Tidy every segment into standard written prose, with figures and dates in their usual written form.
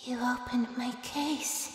You opened my case.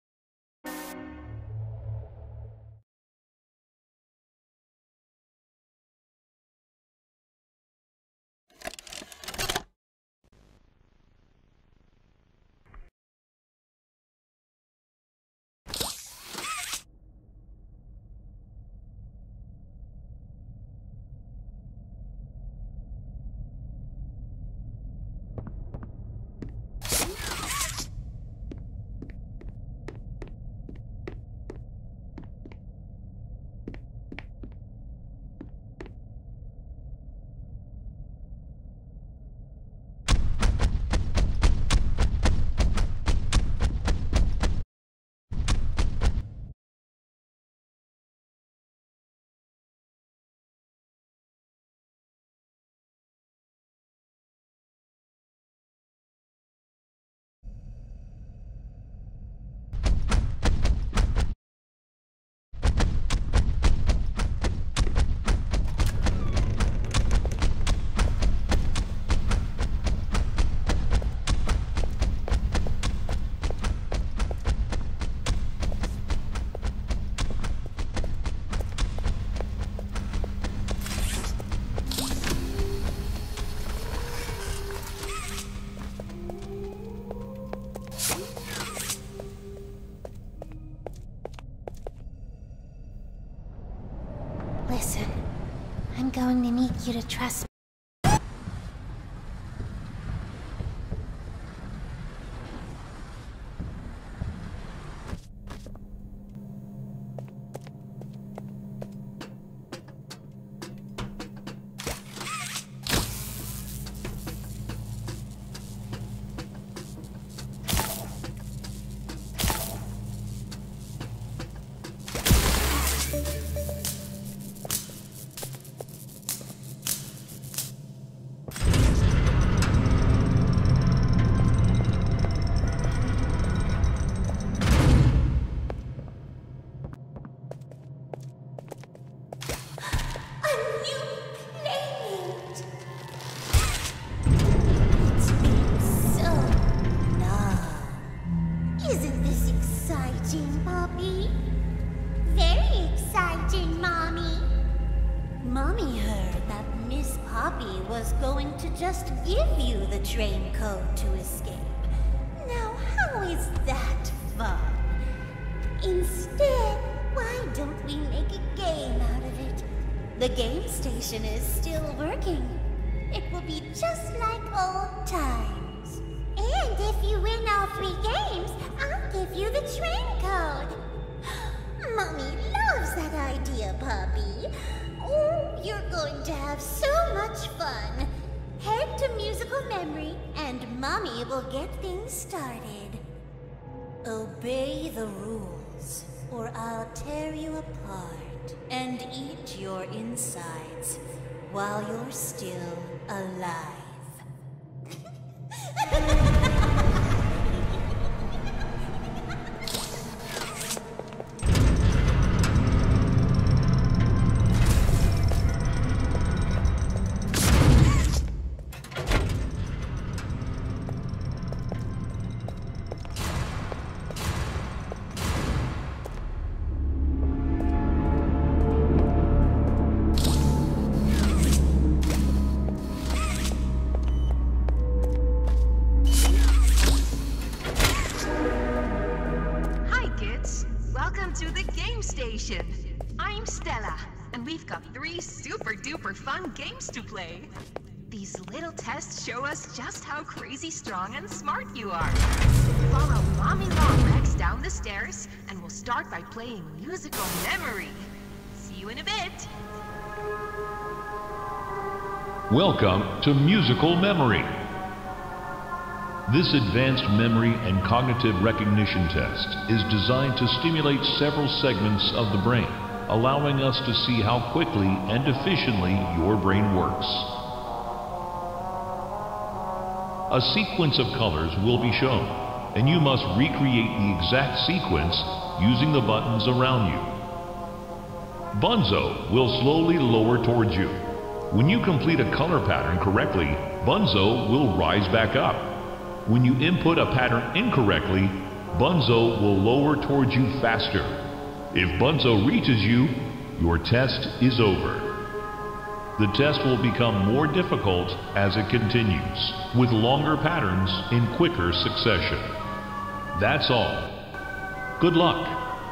Listen, I'm going to need you to trust me. Mommy heard that Miss Poppy was going to just give you the train code to escape. Now, how is that fun? Instead, why don't we make a game out of it? The game station is still working. It will be just like old times. And if you win all 3 games, I'll give you the train code. Mommy loves that idea, Poppy. Oh, you're going to have so much fun. Head to musical memory, and Mommy will get things started. Obey the rules, or I'll tear you apart and eat your insides while you're still alive. I'm Stella, and we've got 3 super-duper fun games to play. These little tests show us just how crazy strong and smart you are. Follow Mommy Longlegs down the stairs, and we'll start by playing Musical Memory. See you in a bit. Welcome to Musical Memory. This advanced memory and cognitive recognition test is designed to stimulate several segments of the brain, allowing us to see how quickly and efficiently your brain works. A sequence of colors will be shown, and you must recreate the exact sequence using the buttons around you. Bunzo will slowly lower towards you. When you complete a color pattern correctly, Bunzo will rise back up. When you input a pattern incorrectly, Bunzo will lower towards you faster. If Bunzo reaches you, your test is over. The test will become more difficult as it continues, with longer patterns in quicker succession. That's all. Good luck.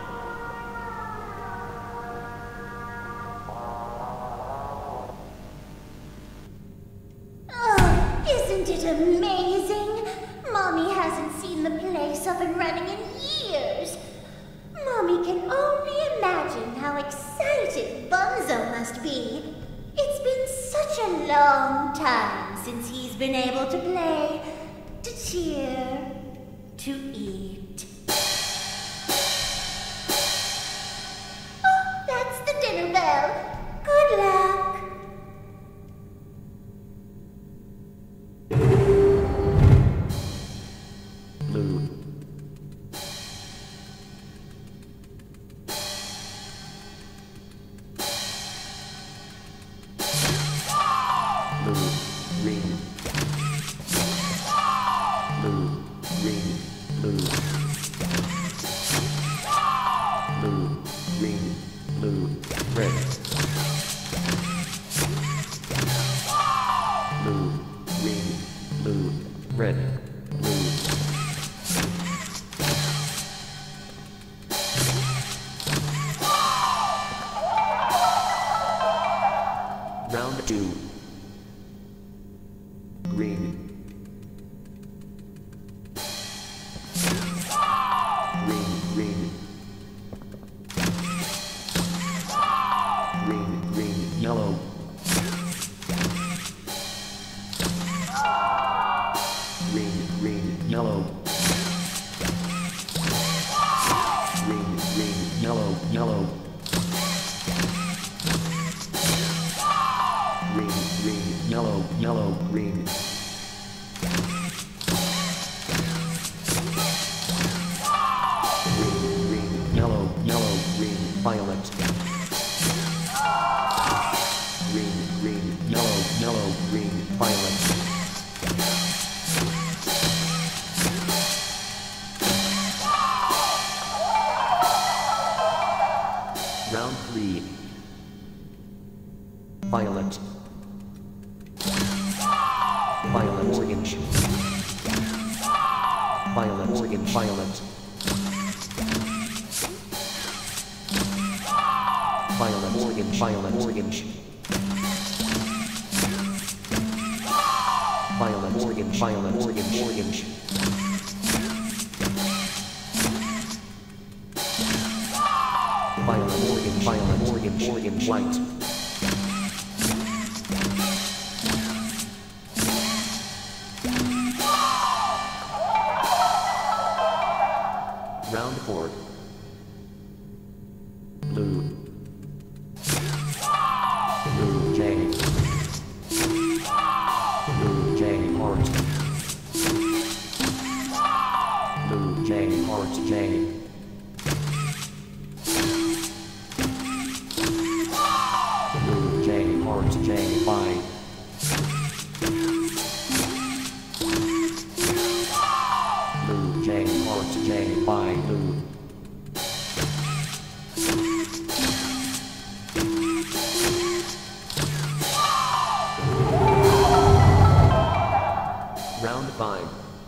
Oh, isn't it amazing? Mommy hasn't seen the place up and running in years. Mommy can only imagine how excited Bunzo must be. It's been such a long time since he's been able to play, to cheer, to eat. Oh, that's the dinner bell. Good luck. Blue. Blue, green. Blue, green, blue. Blue, green, blue, red. Blue, green, blue, red, blue. Round 2. Green. Green, green. Green, green, yellow. Green, green, yellow. Green, green, yellow, yellow. Green, green, yellow, yellow, green. Green, green, yellow, yellow, green, violet. Green, green, yellow, yellow, green, violet. Round 3. Violet. Violet, orange. Violet, orange, violet. Violet, orange, violet, orange. Violet, orange, violet, orange, orange. Violet, orange, violet, orange, orange, white. Round 4. Blue. Blue J. Blue J heart. Blue J heart J. Blue J heart J by. Blue J heart J by blue. Round 5.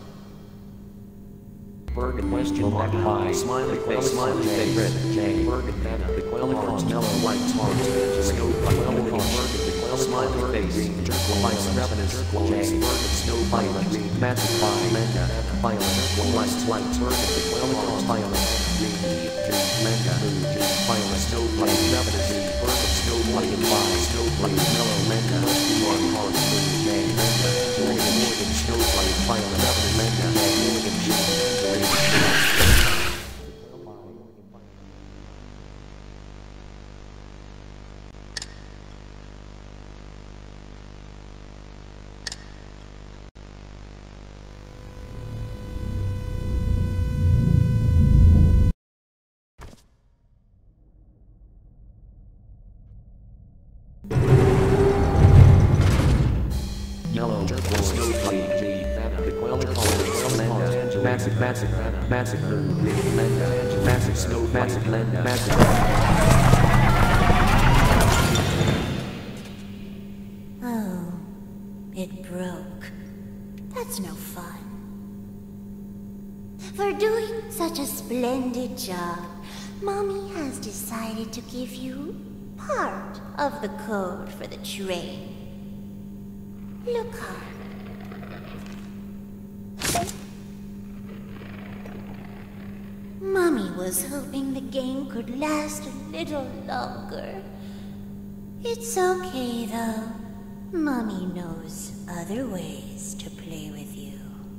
Bergen question mark by smiley face red J Bergen banana the quail mellow white heart snow violet Bergen the quail smiley face green violet ravenous J Bergen snow violet green magic by manga violet white Bergen the quail violet green manga violet snow white ravenous Bergen snow white by snow white mellow manga one heart J manga Morgan snow white violet ravenous manga Morgan G Yellow, snow white, the quail Oh, it broke. That's no fun. For doing such a splendid job, Mommy has decided to give you part of the code for the train. Look hard. Mommy was hoping the game could last a little longer. It's okay, though. Mommy knows other ways to play with you.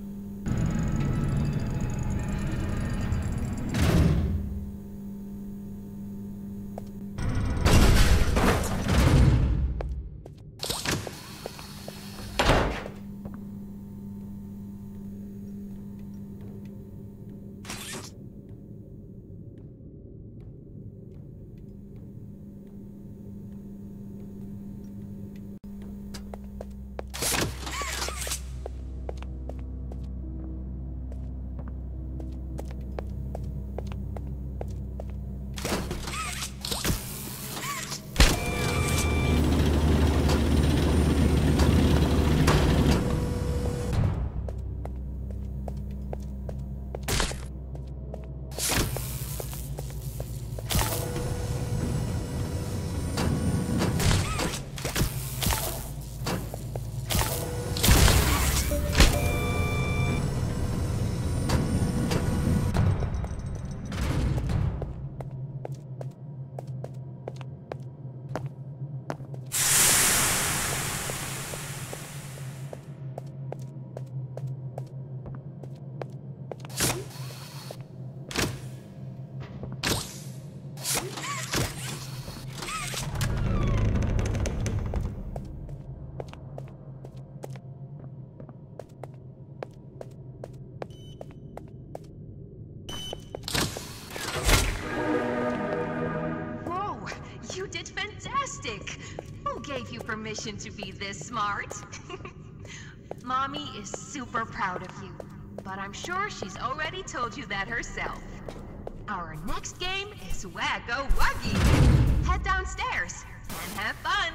You did fantastic! Who gave you permission to be this smart? Mommy is super proud of you, but I'm sure she's already told you that herself. Our next game is Wacko Wuggy. Head downstairs and have fun!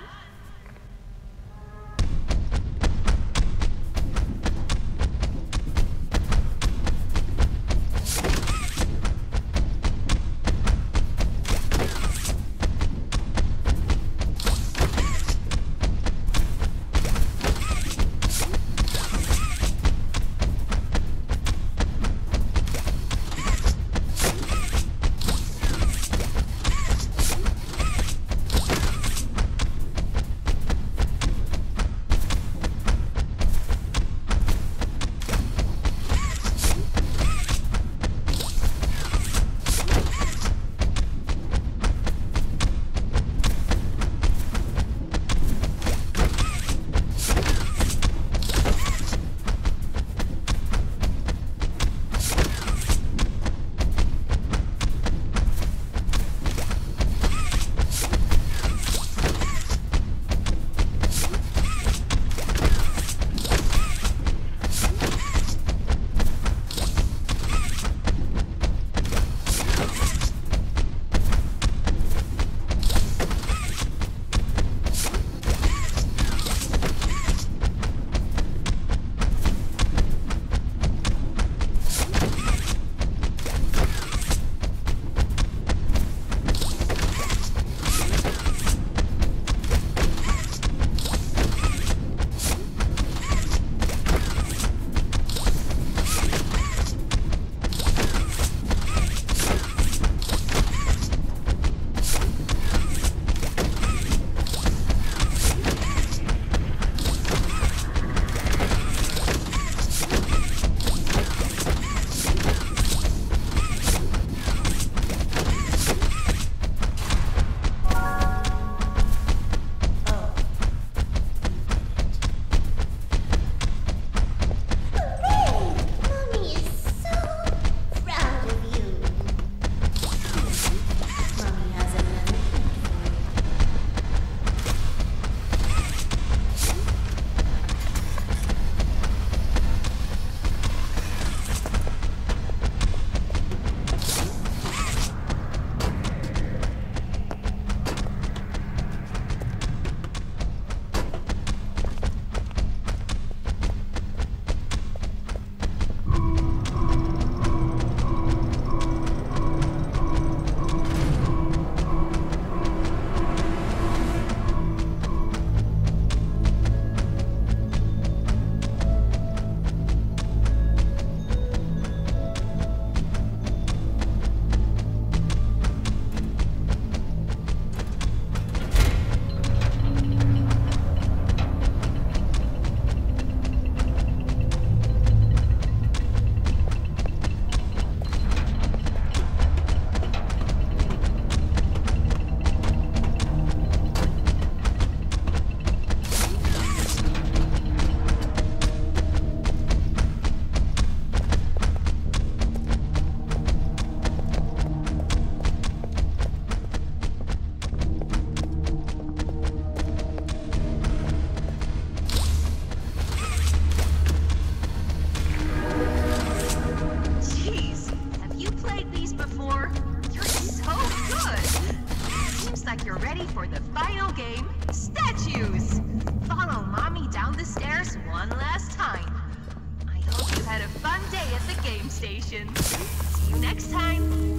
fun day at the game station. See you next time.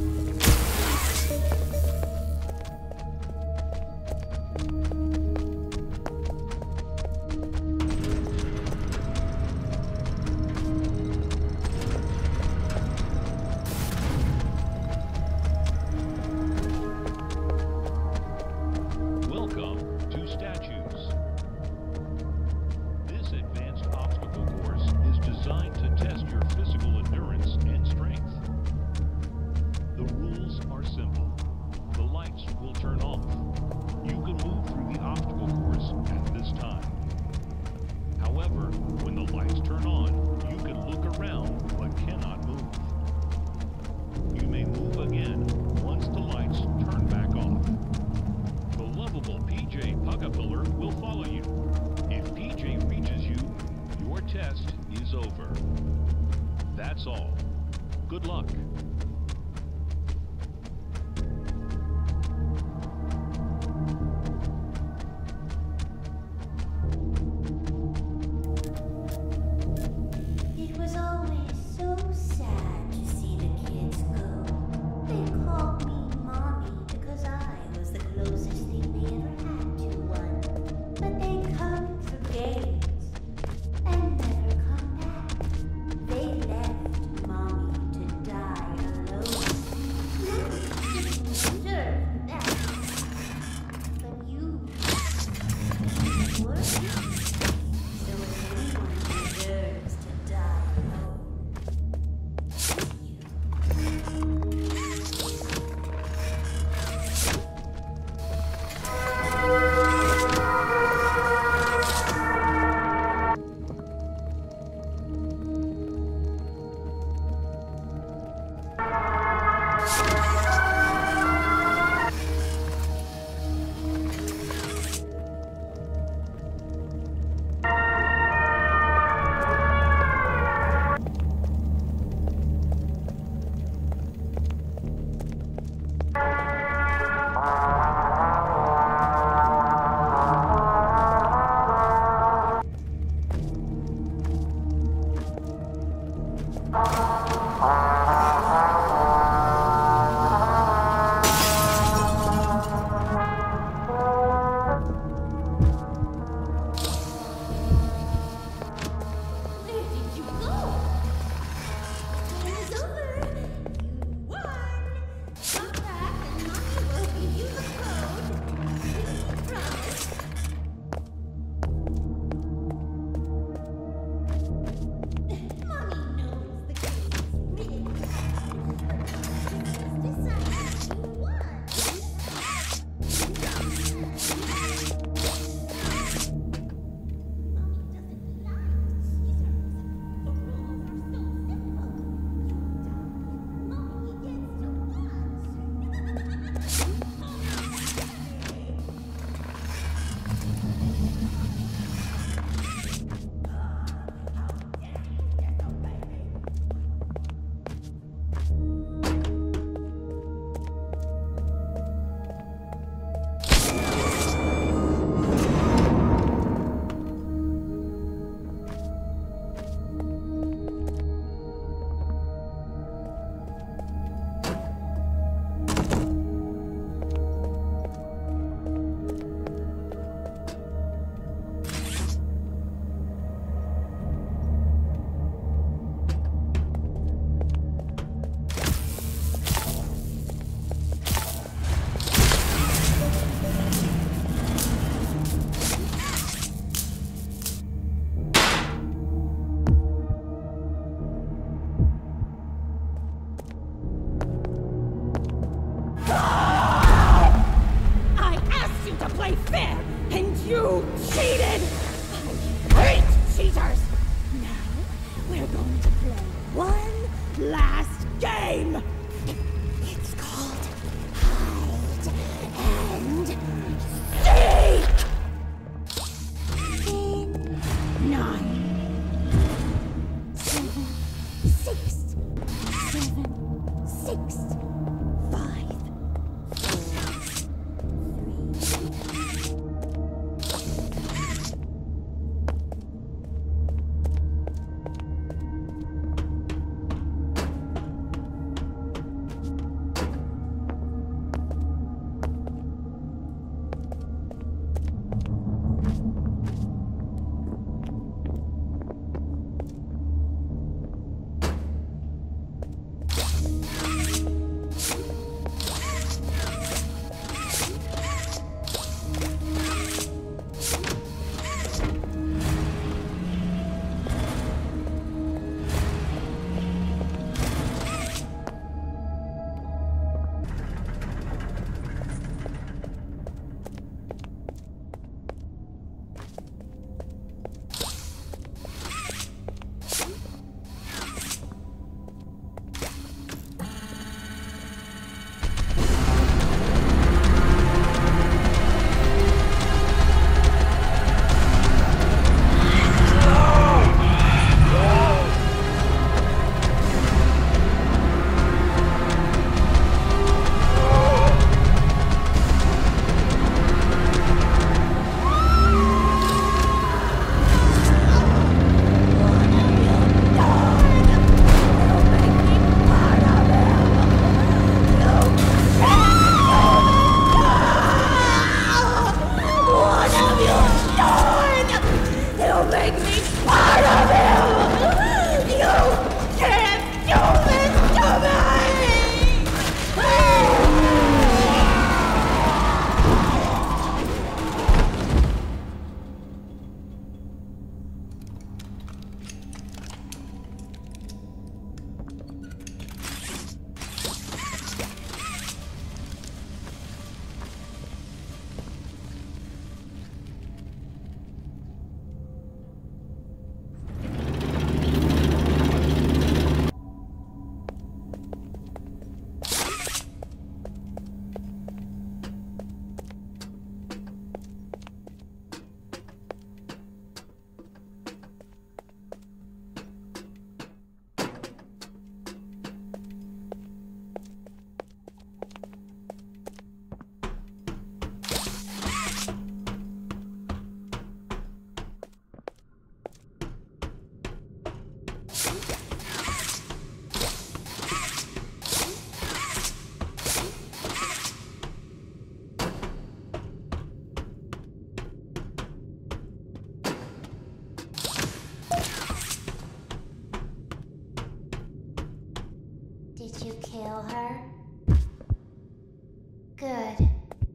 That's all. Good luck. It was always so sad to see the kids go. They called me Mommy because I was the closest thing they ever had to one. But they come for games and never come back. They left Mommy to die alone. You didn't deserve that. But you were. So if anyone deserves to die alone, where did you go? Game is over. You won. Come back and Mommy will give you the code. Promise. Mommy knows the game is rigged. But decided you won. I asked you to play fair, and you cheated! I hate cheaters! Now, we're going to play one last game! It's called Hide and Seek! 10, 9, 7, 6, 7, 6, 5, 4, 3. you kill her? Good.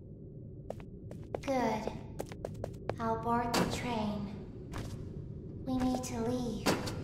Good. I'll board the train. We need to leave.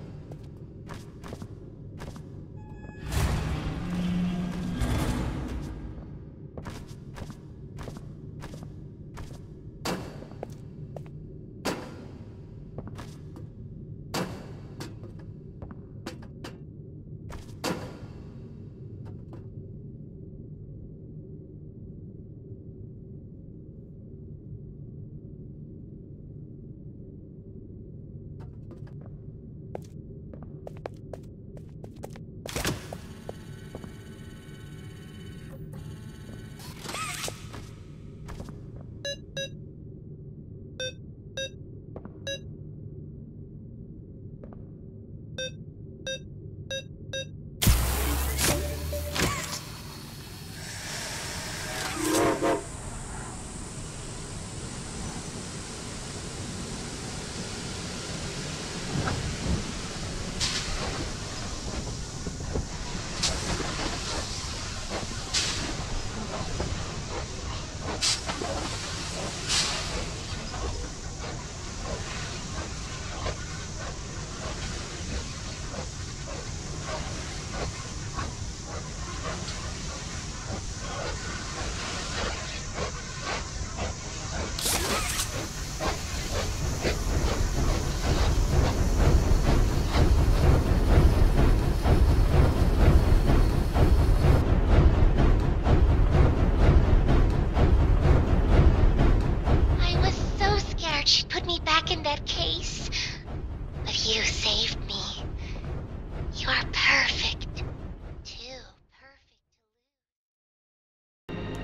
I was so scared she'd put me back in that case. But you saved me. You are perfect. Too perfect to lose.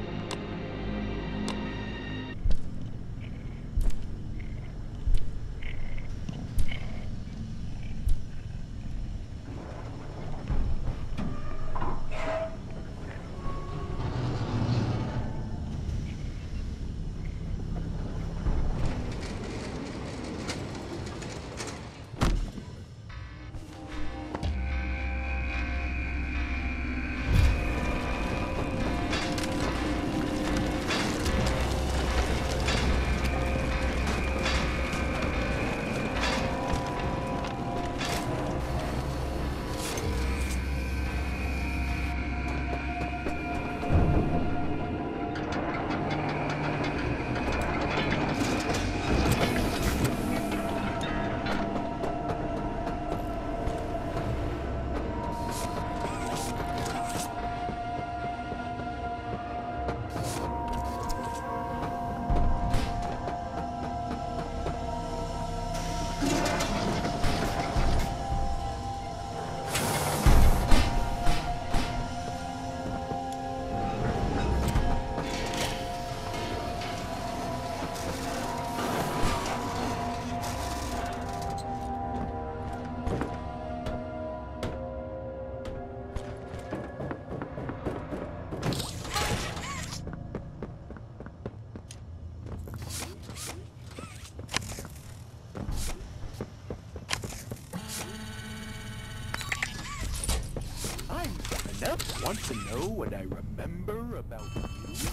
Enough want to know what I remember about you?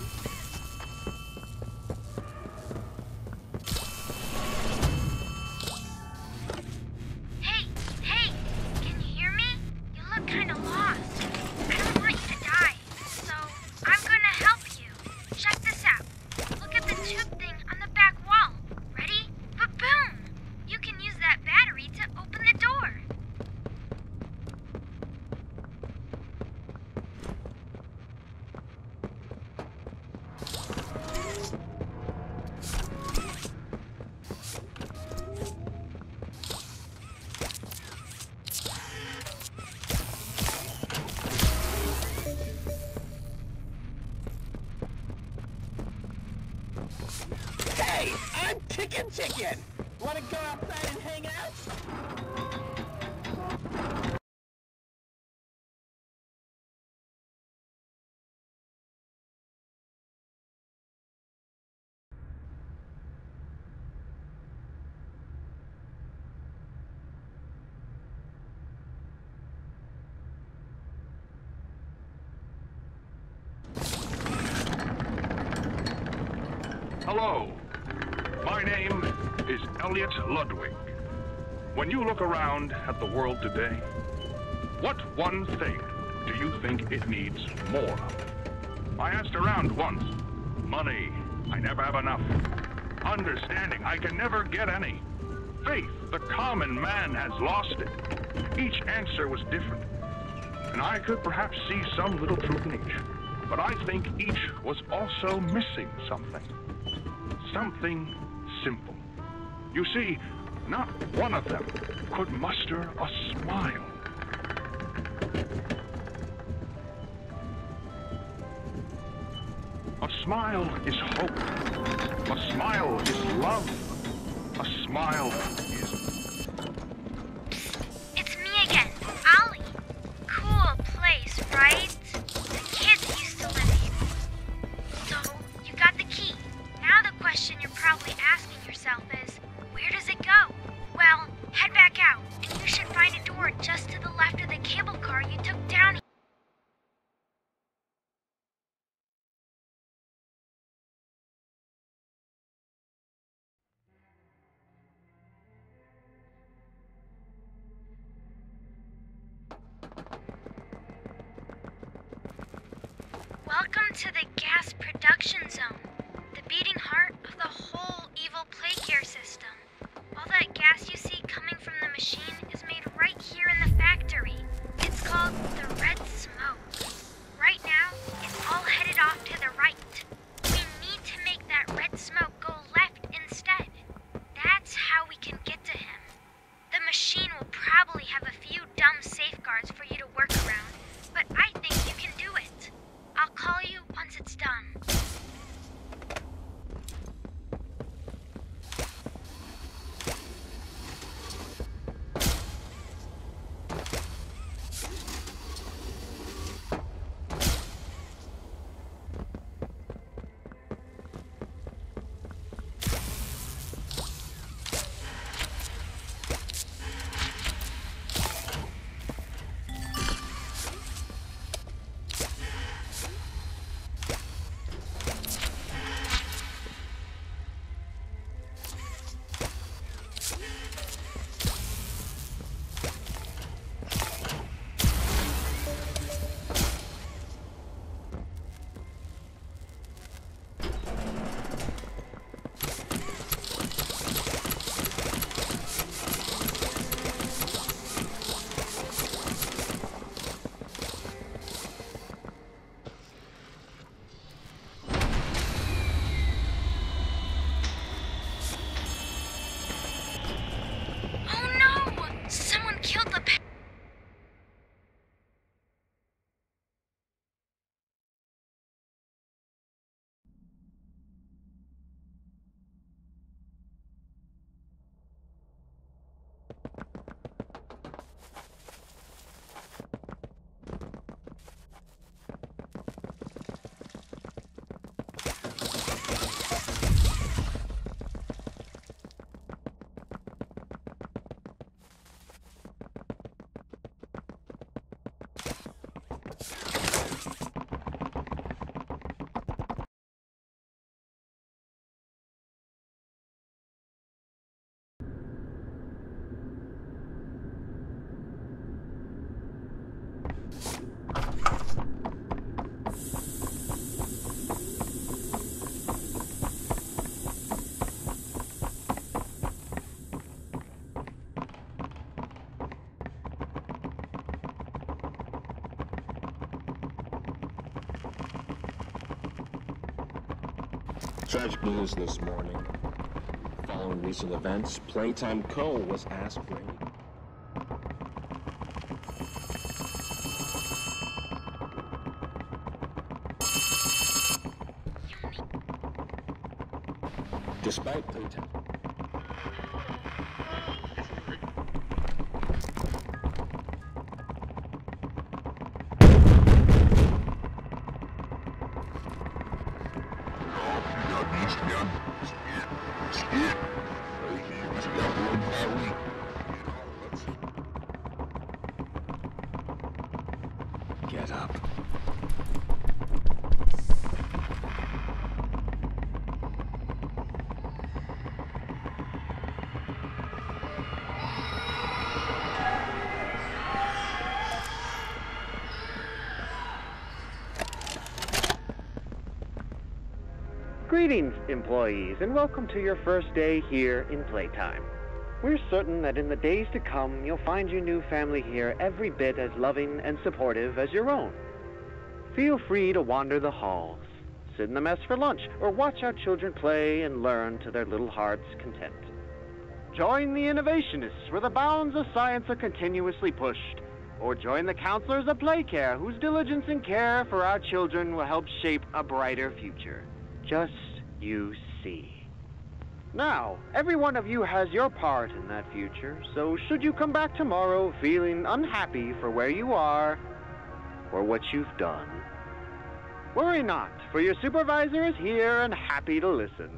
Hey, hey, can you hear me? You look kinda lost. I don't want you to die, so I'm gonna help you. Check this out. Look at the tube thing on the back wall. Ready? Ba-boom! You can use that battery to open the door. Hey, I'm Chicken! Wanna go outside and hang out? Hello, my name is Elliot Ludwig. When you look around at the world today, what one thing do you think it needs more of? I asked around once. Money, I never have enough. Understanding, I can never get any. Faith, the common man has lost it. Each answer was different, and I could perhaps see some little truth in each. But I think each was also missing something. Something simple. You see, not one of them could muster a smile. A smile is hope. A smile is love. A smile is... It's me again, Ollie. Cool place, right? The kids used to live here. So, you got the key. Now the question you're probably asking yourself is, where does it go? Well, head back out, and you should find a door just to the left of the cable car you took down here. Welcome to the gas production zone, the beating heart of the whole evil plague care system. All that gas you see coming from the machine is made right here in the factory. It's called the red smoke. Right now, it's all headed off to the right. We need to make that red smoke go left instead. That's how we can get to him. The machine will probably have a few dumb safeguards for you to work around, but I think you can do it. I'll call you once it's done. Tragic news this morning. Following recent events, Playtime Co. was asked for any... Despite Playtime... Get up. Greetings, employees, and welcome to your first day here in Playtime. We're certain that in the days to come, you'll find your new family here every bit as loving and supportive as your own. Feel free to wander the halls, sit in the mess for lunch, or watch our children play and learn to their little hearts' content. Join the innovationists where the bounds of science are continuously pushed, or join the counselors of Playcare whose diligence and care for our children will help shape a brighter future. Just you see. Now, every one of you has your part in that future, so should you come back tomorrow feeling unhappy for where you are or what you've done, worry not, for your supervisor is here and happy to listen.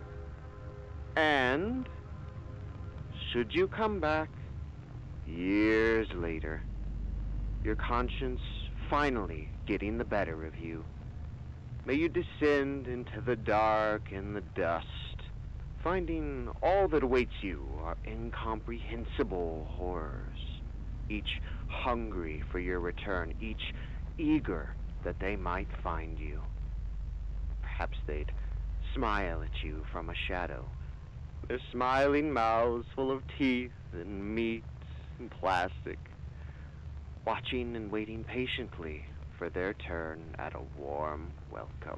And should you come back years later, your conscience finally getting the better of you, may you descend into the dark and the dust, finding all that awaits you are incomprehensible horrors, each hungry for your return, each eager that they might find you. Perhaps they'd smile at you from a shadow, their smiling mouths full of teeth and meat and plastic, watching and waiting patiently for their turn at a warm welcome.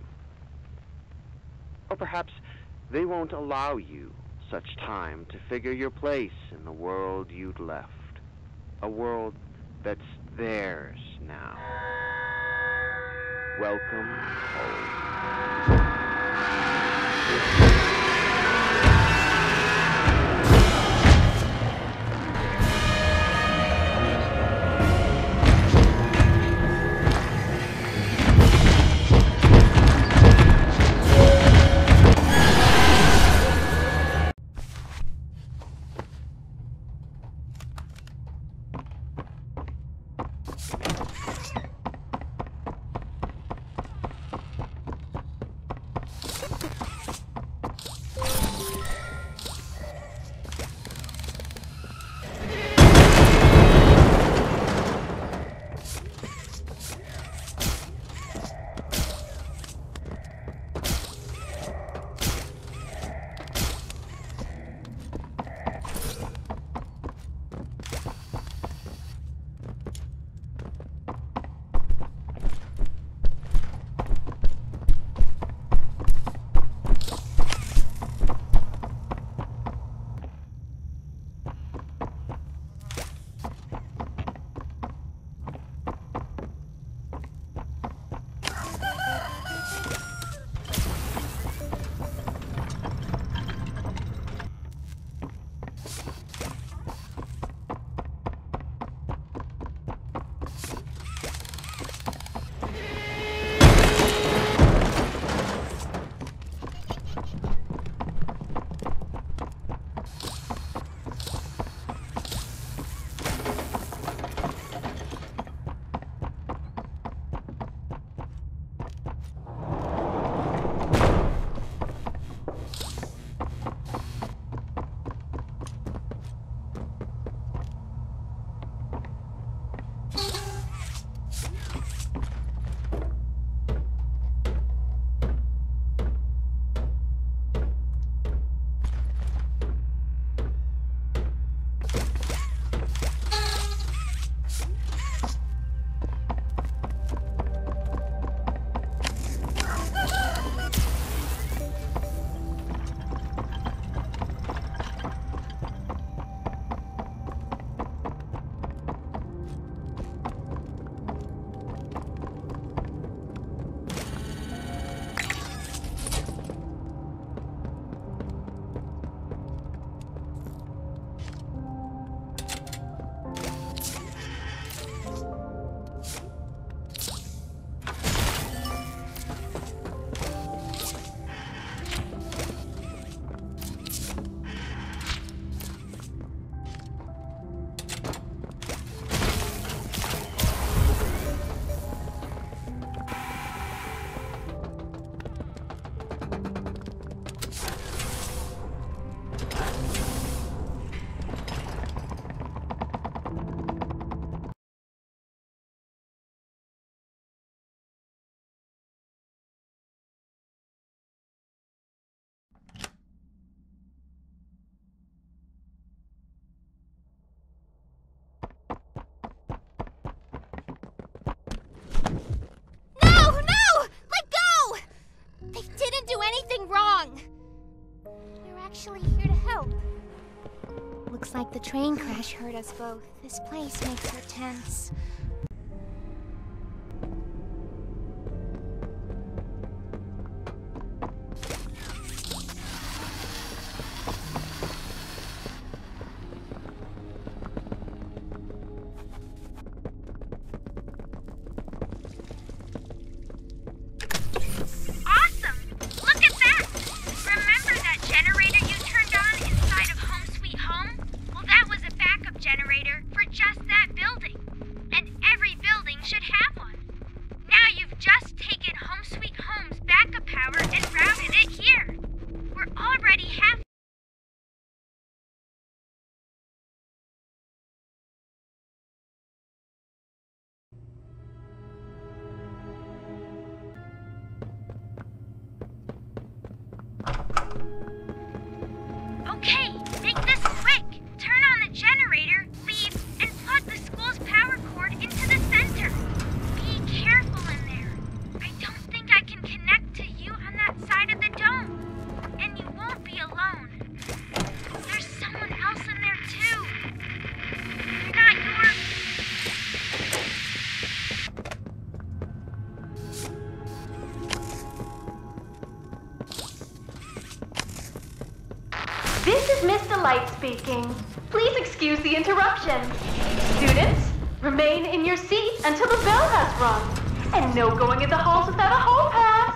Or perhaps they won't allow you such time to figure your place in the world you'd left, a world that's theirs now. Welcome home. like the train crash hurt us both. This place makes her tense. Okay, make this quick. Turn on the generator, leave, and plug the school's power cord into the center. Be careful in there. I don't think I can connect to you on that side of the dome. And you won't be alone. There's someone else in there too. You're not your... This is Miss Delight speaking. Please excuse the interruption. Students, remain in your seats until the bell has rung. And no going in the halls without a hall pass.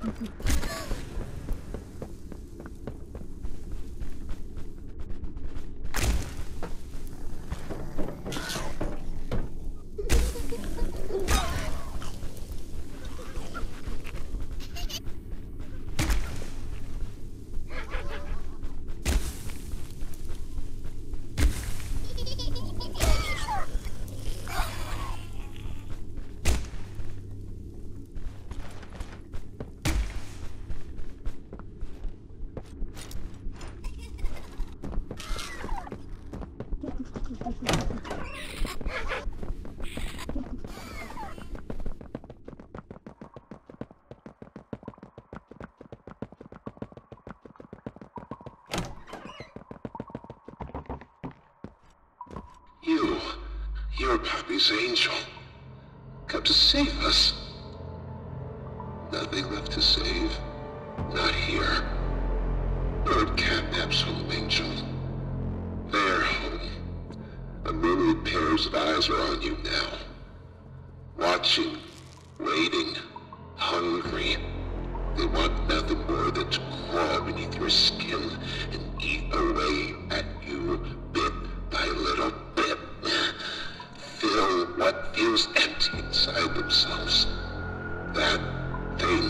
You're Pappy's angel. Come to save us. Nothing left to save. Not here. Lord Catnap's home, Angel. Their home. A myriad pairs of eyes are on you now. Watching, waiting, hungry. They want nothing more than to crawl beneath your skin and eat away at you bit by little bit. Fill what feels empty inside themselves. That thing.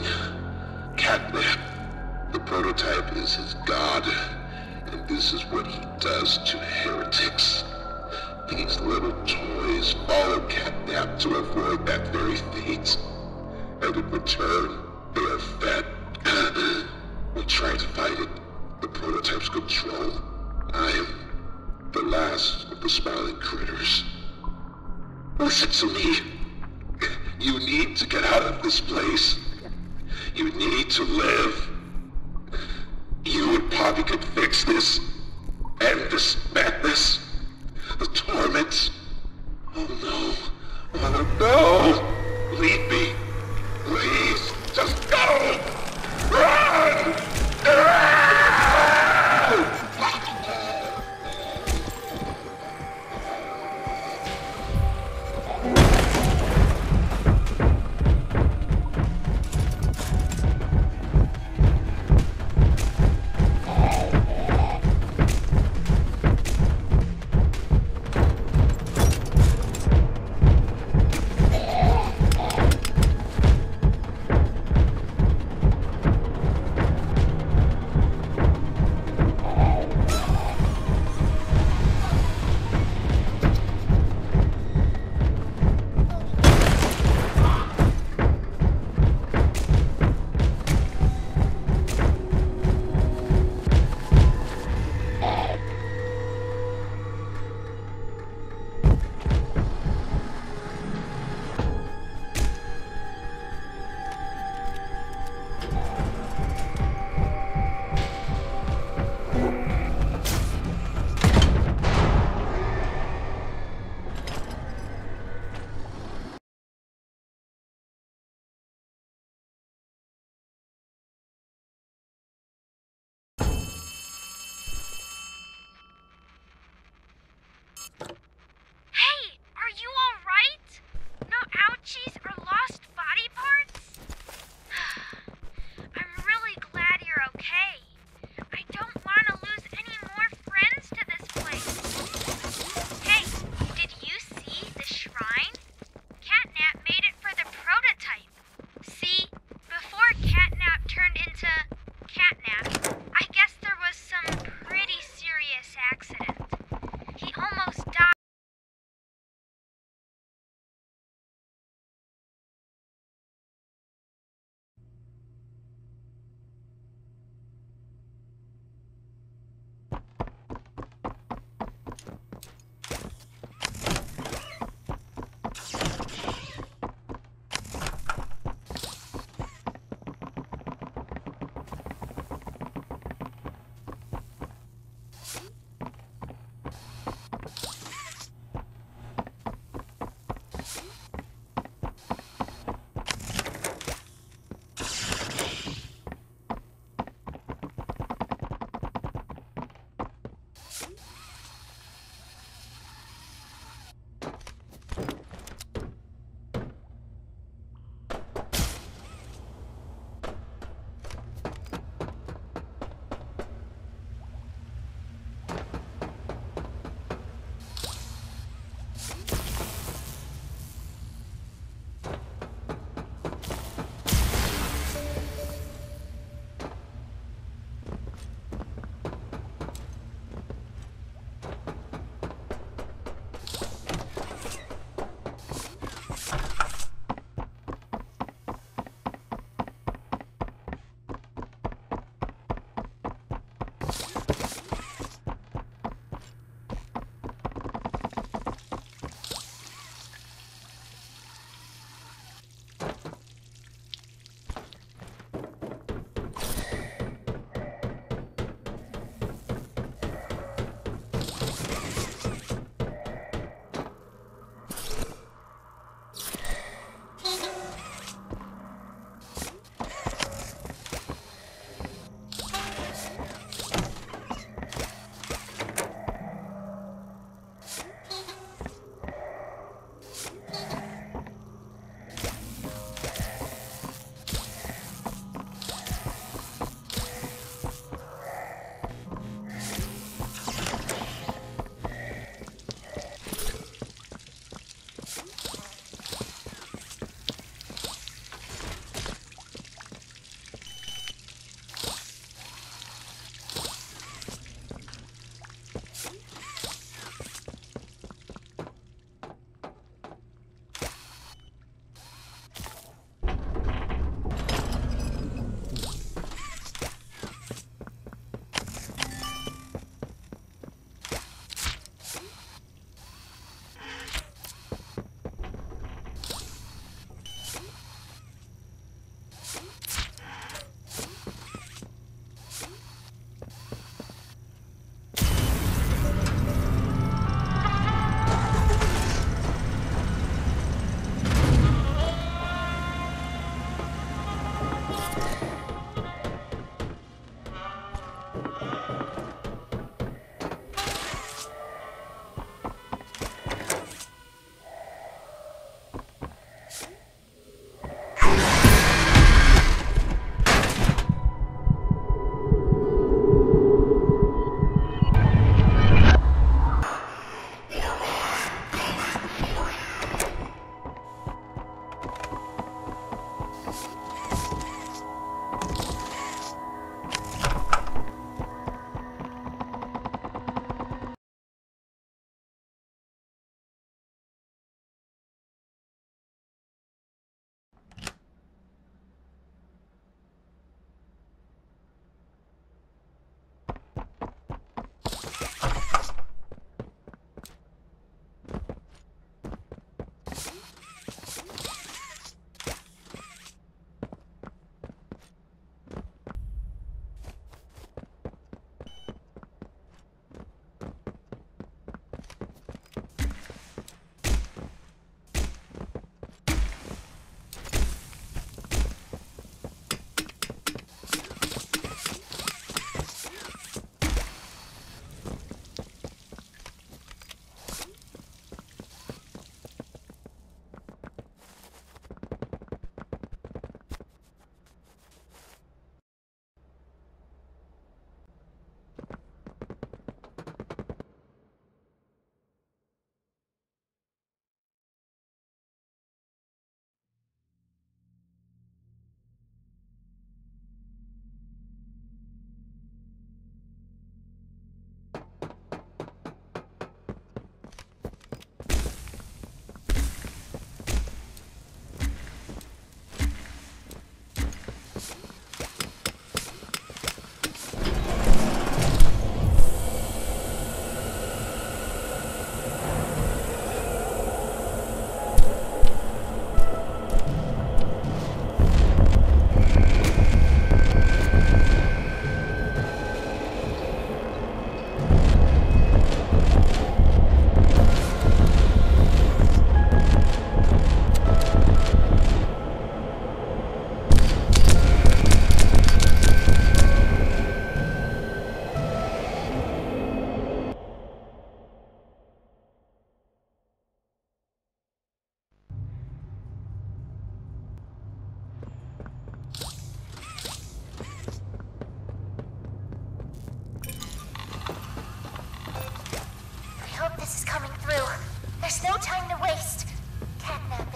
Catnap. The prototype is his god, and this is what he does to heretics. These little toys follow Catnap to avoid that very fate. And in return, they are fed. We try to fight it. The prototype's control. I am the last of the smiling critters. Listen to me. You need to get out of this place. You need to live. You and Poppy can fix this. End this madness. The torment. Oh no. Oh no. Leave me. Please. Just go. Run! Run!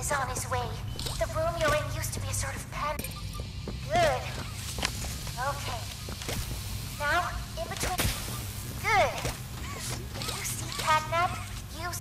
is on his way. The room you're in used to be a sort of pen. Good. Okay. Now, in between. Good. You see Catnap? Use.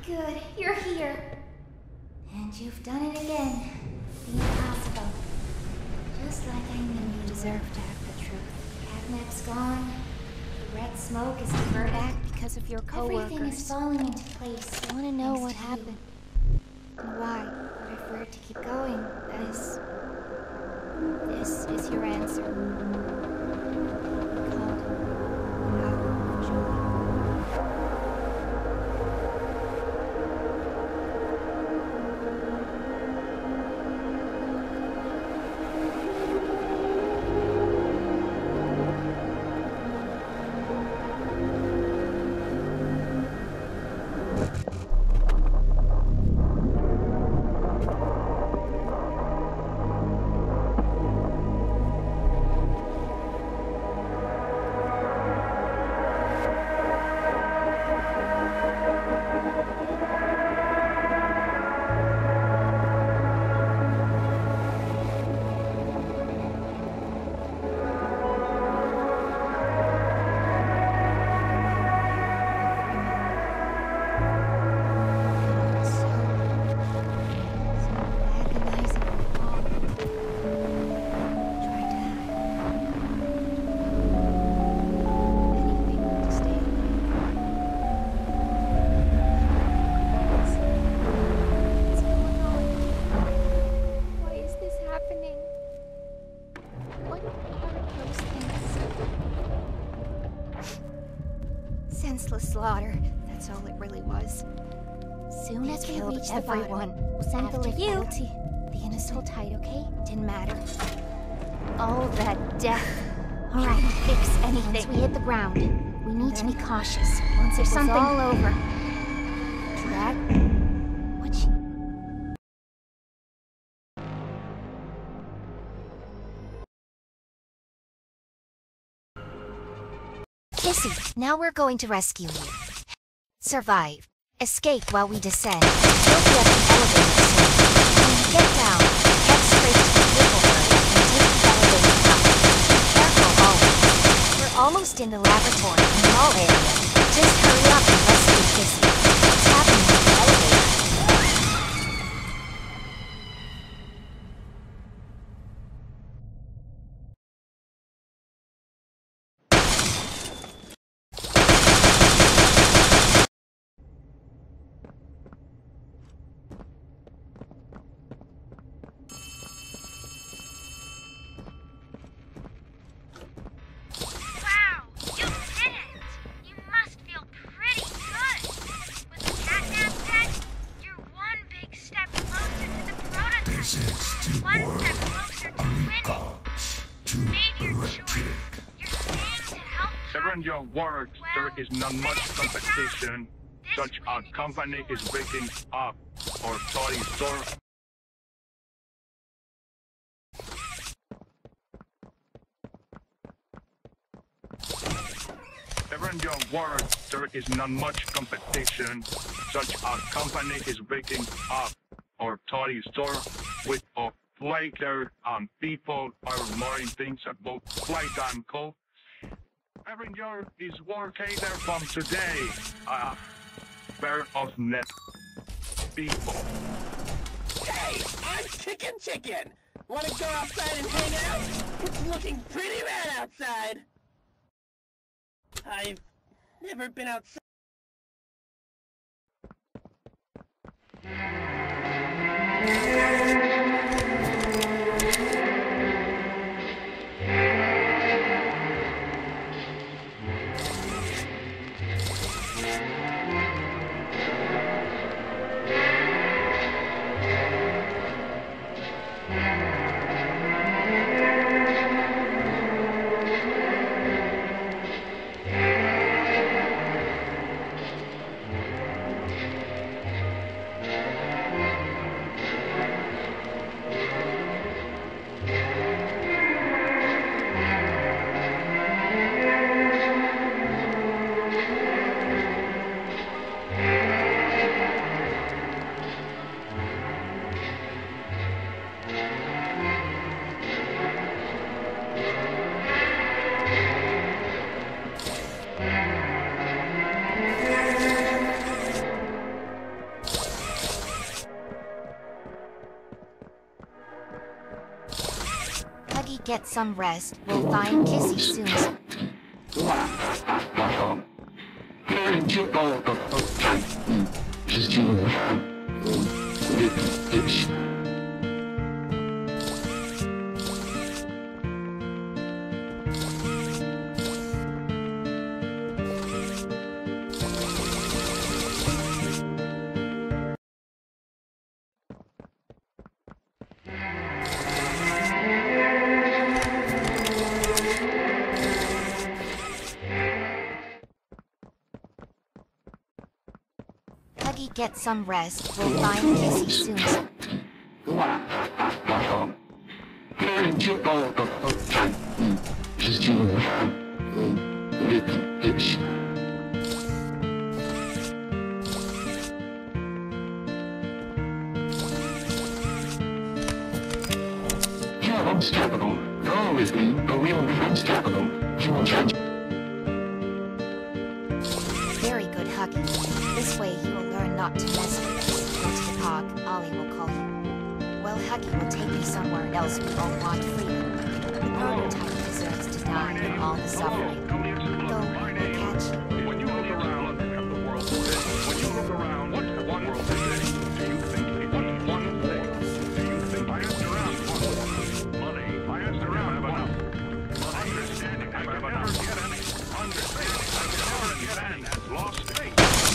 Good, you're here. And you've done it again. The impossible. Just like I knew you deserve to have the truth. Catnap's gone. The red smoke is diverted. Back because of your coworkers. Everything is falling into place. I want to know thanks what to you. happened. And why. But if we're to keep going, This is your answer. Called Hour of Joy. Senseless slaughter. That's all it really was. Soon as we reach everyone, we'll send the lift penalty. The innocent. Hold tight, okay? Didn't matter. All that death. All right, fix anything. Once we hit the ground, we need to be cautious. Once it's all over. Drag. What? Kissy, now we're going to rescue you. Survive. Escape while we descend. You'll be at the elevator soon. When you get down, head straight to the vehicle area and take the elevator up. Be careful always. We're almost in the laboratory in the mall area. Just hurry up and rescue Kissy. What's happening with the elevator? Seven your words, there is not much competition. Such a company is waking up, or toy store. Seven your words, there is not much competition. Such a company is waking up, or toy store, with a flaker and people are learning things about Playtime Co. Avenger is working there from today. Pair of net people. Hey, I'm Chicken. Wanna go outside and hang out? It's looking pretty bad outside. I've never been outside. get some rest. We'll find Kissy soon. Huggy, get some rest. We'll find Kissy soon. You're unstoppable. You'll always be, but we'll be unstoppable. You will change. Very good, Huggy. This way you will learn not to mess with us. Go to the park, Ollie will call you. Well, Huggy will take me somewhere else we all want freedom. The prototype deserves to die from all the suffering. Though, we'll catch you. When you look around at the world today, when you look around at one world today, do you think what one thing? Do you think I asked around one? Money. I asked around enough. Understanding. I can never get any. Understanding. I can never get any. Lost faith.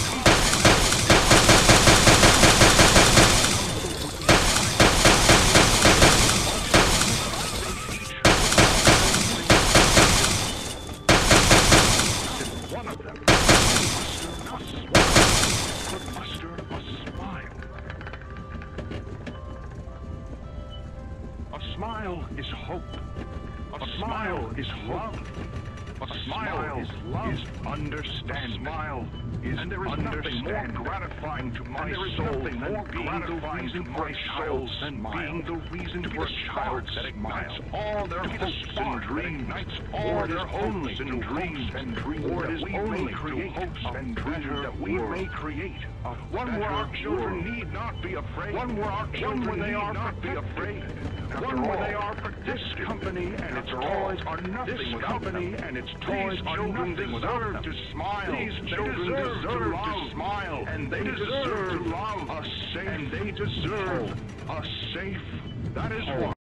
One of them could muster a smile. A smile is hope. A smile is love. A smile is love. Is understanding. A smile is and there is nothing more gratifying to my soul than being the reason for a soul than being the reason for a child that ignites all their hopes and dreams, all their hopes and dreams, or it is only through hopes and dreams that we may create one where our children need not be afraid, one where our children need not be afraid, one where they are for this company and its toys are nothing. This company and its toys are nothing without them. To smile. These children deserve to smile, and they deserve to love a safe. And they deserve a safe. That is why.